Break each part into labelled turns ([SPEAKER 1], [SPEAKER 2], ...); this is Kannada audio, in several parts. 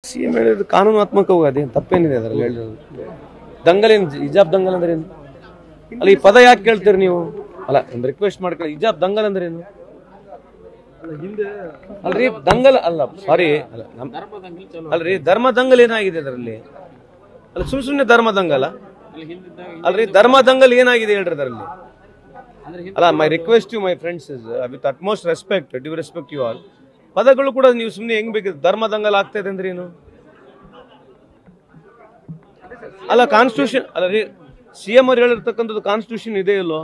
[SPEAKER 1] ಸಿಎಂ ಹೇಳಿದ್ರು ಕಾನೂನಾತ್ಮಕವಾಗಿ ಅದೇನು ತಪ್ಪೇನಿದೆ ಅದರಲ್ಲಿ ಹೇಳಿರೋದು. ದಂಗಲ್ ಏನು ಹಿಜಾಬ್ ದಂಗಲ್ ಅಂದ್ರೆ ಏನು? ಅಲ್ಲ ಈ ಪದ ಯಾಕೆ ಕೇಳ್ತೀರಿ ನೀವು? ಅಲ್ಲ ಒಂದು ರಿಕ್ವೆಸ್ಟ್ ಮಾಡ್ಕೊಳ್ಳಿ, ಹಿಜಾಬ್ ದಂಗಲ್ ಅಂದ್ರೆ ಏನು? ಅಲ್ರಿ ದಂಗಲ್ ಅಲ್ಲ, ಸಾರಿ ಅಲ್ರಿ ಧರ್ಮ ದಂಗಲ್ ಏನಾಗಿದೆ ಅದರಲ್ಲಿ? ಅಲ್ಲ ಸುಮ್ಮನೆ ಧರ್ಮ ದಂಗಲ್ ಅಲ್ರಿ, ಧರ್ಮ ದಂಗಲ್ ಏನಾಗಿದೆ ಹೇಳ್ರಿ ಅದರಲ್ಲಿ? ಅಲ್ಲ my request you my friends is with utmost respect, due respect you all, ಪದಗಳು ಕೂಡ ನೀವು ಸುಮ್ಮನೆ ಹೆಂಗ್ ಬೇಕಿದೆ ಧರ್ಮ ದಂಗಲ್ ಆಗ್ತಾ ಇದೆ ಅಂದ್ರೆ ಏನು? ಅಲ್ಲ ಕಾನ್ಸ್ಟಿಟ್ಯೂಷನ್ ಅಲ್ಲ ರೀ, ಸಿಎಂ ಅವ್ರು ಹೇಳಿರ್ತಕ್ಕಂಥದ್ದು ಕಾನ್ಸ್ಟಿಟ್ಯೂಷನ್ ಇದೆ ಇಲ್ಲೋ?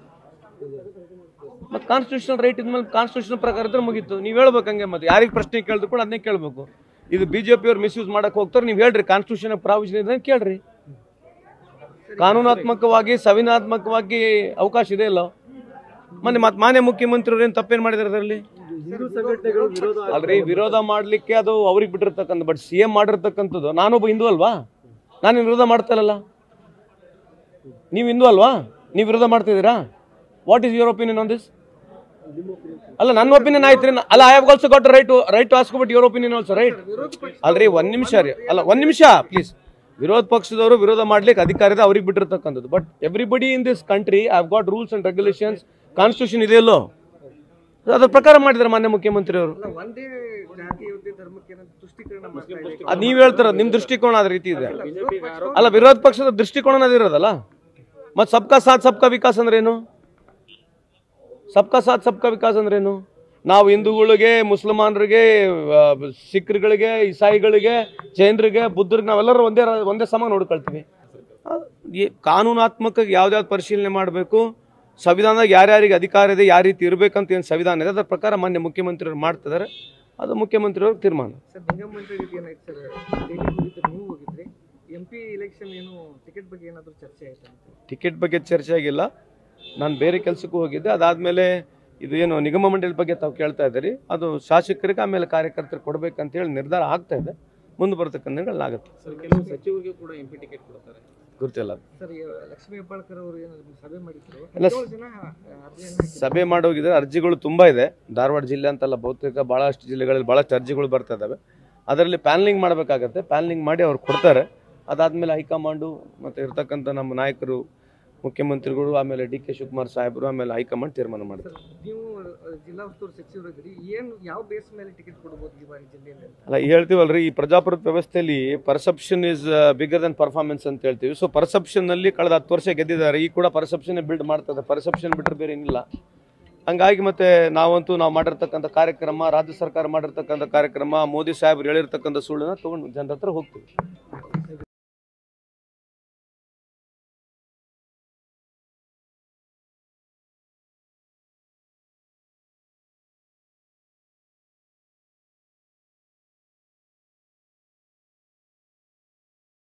[SPEAKER 1] ಮತ್ತೆ ಕಾನ್ಸ್ಟಿಟ್ಯೂಷನ್ ರೈಟ್ ಇದ್ಮೇಲೆ ಕಾನ್ಸ್ಟಿಟ್ಯೂಷನ್ ಪ್ರಕಾರ ಇದ್ರೆ ಮುಗೀತು. ನೀವು ಹೇಳ್ಬೇಕು ಹಂಗೆ, ಮತ್ತೆ ಯಾರಿಗೆ ಪ್ರಶ್ನೆ ಕೇಳಿದ್ರು ಕೂಡ ಅದನ್ನೇ ಕೇಳಬೇಕು. ಇದು ಬಿಜೆಪಿ ಅವ್ರು ಮಿಸ್ಯೂಸ್ ಮಾಡಕ್ ಹೋಗ್ತಾರೆ, ನೀವು ಹೇಳ್ರಿ ಕಾನ್ಸ್ಟಿಟ್ಯೂಷನ್ ಪ್ರಾವಿಷನ್ ಇದೆ ಕೇಳ್ರಿ. ಕಾನೂನಾತ್ಮಕವಾಗಿ ಸಂವಿಧಾನಾತ್ಮಕವಾಗಿ ಅವಕಾಶ ಇದೆ ಇಲ್ಲ? ಮಾನ್ಯ ಮುಖ್ಯಮಂತ್ರಿ ಏನು ತಪ್ಪೇನು ಮಾಡಿದಾರೆ ಅದರಲ್ಲಿ? ಅಲ್ರಿ ವಿರೋಧ ಮಾಡ್ಲಿಕ್ಕೆ ಅದು ಅವ್ರಿಗೆ ಬಿಟ್ಟಿರ್ತಕ್ಕಂಥ, ಬಟ್ ಸಿಎಂ ಮಾಡಿರ್ತಕ್ಕಂಥದ್ದು. ನಾನೊಬ್ಬ ಹಿಂದೂ ಅಲ್ವಾ? ನಾನು ವಿರೋಧ ಮಾಡ್ತಾ ಇಲ್ಲಲ್ಲ. ನೀವು ಹಿಂದೂ ಅಲ್ವಾ? ನೀವು ವಿರೋಧ ಮಾಡ್ತಿದ್ದೀರಾ? What is your opinion on this? ಅಲ್ಲ ನನ್ನ ಒಪಿನಿಯನ್ ಆಯ್ತು ರೀ. ಅಲ್ಲ I have also got right to ask about your opinion also, right? ಅಲ್ರಿ ಒಂದ್ ನಿಮಿಷ ರೀ, ಅಲ್ಲ ಒಂದ್ ನಿಮಿಷ ಪ್ಲೀಸ್. ವಿರೋಧ ಪಕ್ಷದವರು ವಿರೋಧ ಮಾಡ್ಲಿಕ್ಕೆ ಅಧಿಕಾರ ಇದೆ, ಅವ್ರಿಗೆ ಬಿಟ್ಟಿರ್ತಕ್ಕಂಥದ್ದು. But everybody in this country have got rules and regulations, constitution ಇದೆಯಲ್ಲೋ, ಅದ್ರ ಪ್ರಕಾರ ಮಾಡಿದಾರೆ ಮಾನ್ಯ ಮುಖ್ಯಮಂತ್ರಿ ಅವರು. ಅದ್ ನೀವ್ ಹೇಳ್ತಾರ ನಿಮ್ ದೃಷ್ಟಿಕೋನ ಅದ ರೀತಿ ಇದೆ. ಅಲ್ಲ ವಿರೋಧ ಪಕ್ಷದ ದೃಷ್ಟಿಕೋನ ಅದಿರೋದಲ್ಲ. ಮತ್ ಸಬ್ಕಾ ಸಾಥ್ ಸಬ್ಕಾ ವಿಕಾಸ್ ಅಂದ್ರೆ ಏನು? ಸಬ್ಕಾ ಸಾಥ್ ಸಬ್ಕಾ ವಿಕಾಸ್ ಅಂದ್ರೆ ಏನು? ನಾವು ಹಿಂದೂಗಳಿಗೆ, ಮುಸಲ್ಮಾನರಿಗೆ, ಸಿಖ್ಗಳಿಗೆ, ಇಸಾಯಿಗಳಿಗೆ, ಜೈನರಿಗೆ, ಬುದ್ಧರಿಗೆ ನಾವೆಲ್ಲರೂ ಒಂದೇ ಸಮ ನೋಡ್ಕೊಳ್ತೀವಿ. ಕಾನೂನಾತ್ಮಕ ಯಾವ್ದಾವ್ದು ಪರಿಶೀಲನೆ ಮಾಡಬೇಕು, ಸಂವಿಧಾನದಾಗ ಯಾರ್ಯಾರಿಗೆ ಅಧಿಕಾರ ಇದೆ, ಯಾವ ರೀತಿ ಇರಬೇಕಂತ ಏನು ಸಂವಿಧಾನ ಇದೆ ಅದರ ಪ್ರಕಾರ ಮಾನ್ಯ ಮುಖ್ಯಮಂತ್ರಿಯವರು ಮಾಡ್ತಿದ್ದಾರೆ. ಅದು ಮುಖ್ಯಮಂತ್ರಿಯವ್ರ ತೀರ್ಮಾನ. ಟಿಕೆಟ್ ಬಗ್ಗೆ ಚರ್ಚೆ ಆಗಿಲ್ಲ. ನಾನು ಬೇರೆ ಕೆಲಸಕ್ಕೂ ಹೋಗಿದ್ದೆ. ಅದಾದ್ಮೇಲೆ ಇದು ಏನು ನಿಗಮ ಮಂಡಳಿ ಬಗ್ಗೆ ತಾವು ಕೇಳ್ತಾ ಇದ್ದೀರಿ, ಅದು ಶಾಸಕರಿಗೆ ಆಮೇಲೆ ಕಾರ್ಯಕರ್ತರಿಗೆ ಕೊಡ್ಬೇಕಂತ ಹೇಳಿ ನಿರ್ಧಾರ ಆಗ್ತಾ ಇದೆ. ಮುಂದೆ ಬರ್ತಕ್ಕಂಥ ದಿನಗಳಾಗುತ್ತೆ.
[SPEAKER 2] ಕೆಲವು ಸಚಿವರಿಗೆ ಕೂಡ ಎಂಪಿ ಟಿಕೆಟ್ ಕೊಡ್ತಾರೆ,
[SPEAKER 1] ಗೊತ್ತಿಲ್ಲ.
[SPEAKER 2] ಲಕ್ಷ್ಮೀ ಹೆಬ್ಬಾಳ್ಕರ್ ಅವರು ಸಭೆ ಮಾಡಿದ್ರು,
[SPEAKER 1] ಸಭೆ ಮಾಡೋಗಿದ್ರೆ ಅರ್ಜಿಗಳು ತುಂಬಾ ಇದೆ. ಧಾರವಾಡ ಜಿಲ್ಲೆ ಅಂತಲ್ಲ, ಬಹುತೇಕ ಬಹಳಷ್ಟು ಜಿಲ್ಲೆಗಳಲ್ಲಿ ಬಹಳಷ್ಟು ಅರ್ಜಿಗಳು ಬರ್ತಾ ಇದಾವೆ. ಅದರಲ್ಲಿ ಪ್ಯಾನಲಿಂಗ್ ಮಾಡಬೇಕಾಗತ್ತೆ. ಪ್ಯಾನಲಿಂಗ್ ಮಾಡಿ ಅವ್ರು ಕೊಡ್ತಾರೆ. ಅದಾದ್ಮೇಲೆ ಹೈಕಮಾಂಡು ಮತ್ತೆ ಇರ್ತಕ್ಕಂಥ ನಮ್ಮ ನಾಯಕರು, ಮುಖ್ಯಮಂತ್ರಿಗಳು, ಆಮೇಲೆ ಡಿ ಕೆ ಶಿವಕುಮಾರ್ ಸಾಹೇಬರು, ಆಮೇಲೆ ಹೈಕಮಾಂಡ್ ತೀರ್ಮಾನ ಮಾಡ್ತಾರೆ.
[SPEAKER 2] ನೀವು ಜಿಲ್ಲಾ ಉಸ್ತುವಾರಿ ಸಚಿವರಿದ್ರಿ, ಏನು ಯಾವ ಬೇಸ್ ಮೇಲೆ ಟಿಕೆಟ್ ಕೊಡಬಹುದು ಈ ಬಾರಿ ಜಿಲ್ಲೆಯಲ್ಲಿ?
[SPEAKER 1] ಅಲ್ಲ ಹೇಳ್ತೀವಲ್ರಿ, ಈ ಪ್ರಜಾಪ್ರಭುತ್ವ ವ್ಯವಸ್ಥೆಯಲ್ಲಿ perception is bigger than performance ಅಂತ ಹೇಳ್ತೀವಿ. ಸೊ ಪರ್ಸೆಪ್ಷನ್ ನಲ್ಲಿ ಕಳೆದ 10 ವರ್ಷ ಗೆದ್ದಿದ್ದಾರೆ. ಈಗ ಕೂಡ ಪರ್ಸೆಪ್ಷನ್ ಬಿಲ್ಡ್ ಮಾಡ್ತಾರೆ. ಪರ್ಸೆಪ್ಷನ್ ಬಿಟ್ಟರೆ ಬೇರೆ ಏನಿಲ್ಲ. ಹಂಗಾಗಿ ಮತ್ತೆ ನಾವು ಮಾಡಿರ್ತಕ್ಕಂಥ ಕಾರ್ಯಕ್ರಮ, ರಾಜ್ಯ ಸರ್ಕಾರ ಮಾಡಿರ್ತಕ್ಕಂಥ ಕಾರ್ಯಕ್ರಮ, ಮೋದಿ ಸಾಹೇಬ್ರು ಹೇಳಿರ್ತಕ್ಕಂಥ ಸುಳ್ಳನ್ನ ತಗೊಂಡು ಜನರ ಹತ್ರ ಹೋಗ್ತೀವಿ.